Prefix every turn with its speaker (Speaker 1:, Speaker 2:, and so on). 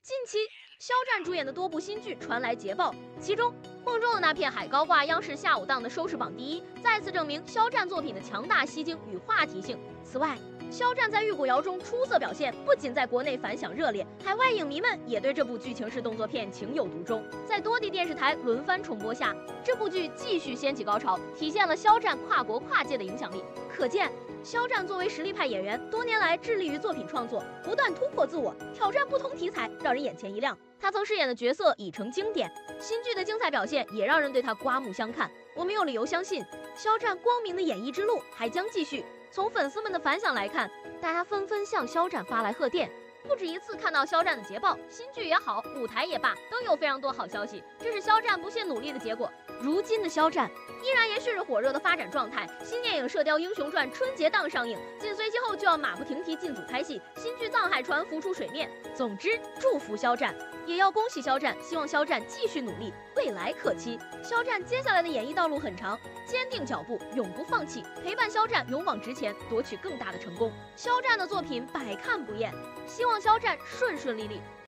Speaker 1: 近期，肖战主演的多部新剧传来捷报，其中梦中的那片海高挂央视下午档的收视榜第一，再次证明肖战作品的强大吸睛与话题性。此外，肖战在《玉骨遥》中出色表现，不仅在国内反响热烈，海外影迷们也对这部剧情式动作片情有独钟。在多地电视台轮番重播下，这部剧继续掀起高潮，体现了肖战跨国跨界的影响力。可见，肖战作为实力派演员，多年来致力于作品创作，不断突破自我，挑战不同题材，让人眼前一亮。他曾饰演的角色已成经典，新剧的精彩表现也让人对他刮目相看。我们有理由相信，肖战光明的演艺之路还将继续。从粉丝们的反响来看，大家纷纷向肖战发来贺电，不止一次看到肖战的捷报，新剧也好，舞台也罢，都有非常多好消息，这是肖战不懈努力的结果。如今的肖战依然延续着火热的发展状态，新电影《射雕英雄传》春节档上映，紧随其后就要马不停蹄进组拍戏，新剧《藏海船》浮出水面。总之，祝福肖战，也要恭喜肖战，希望肖战继续努力，未来可期。肖战接下来的演艺道路很长，坚定脚步，永不放弃，陪伴肖战勇往直前，夺取更大的成功。肖战的作品百看不厌，希望肖战顺顺利利。